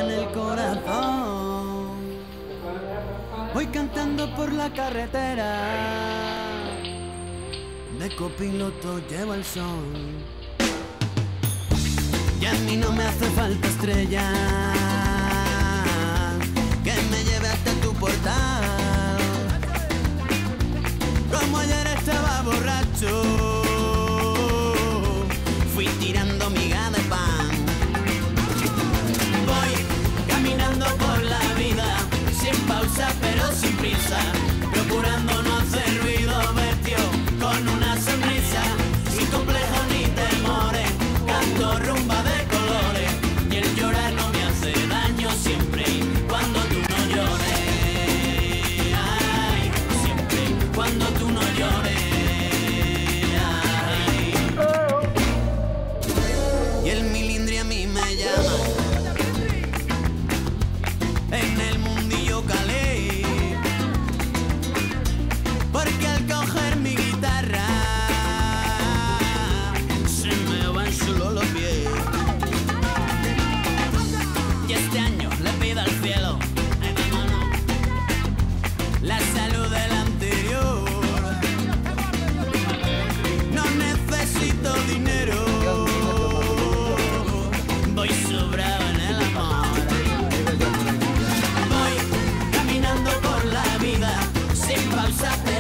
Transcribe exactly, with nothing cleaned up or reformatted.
en el corazón. Voy cantando por la carretera, de copiloto llevo el sol. Y a mí no me hace falta estrella que me lleve hasta tu portal. Como ayer estaba borracho, fui tirando miga de pan. Voy caminando por la vida, sin pausa pero sin prisa, procurando no hacer ruido, vestido con una sonrisa, sin complejos ni temores, canto rumba de colores, y el llorar no me hace daño siempre y cuando tú no llores. Ay, siempre y cuando tú no llores. Ay. Y el milindri a mí me llama, en el mundillo calé, porque al coger mi guitarra se me van solo los pies. Y este año le pido al cielo, ay, vámonos, la salud del anterior. No necesito dinero, voy sobrado en el amor. Voy caminando por la vida, sin pausa.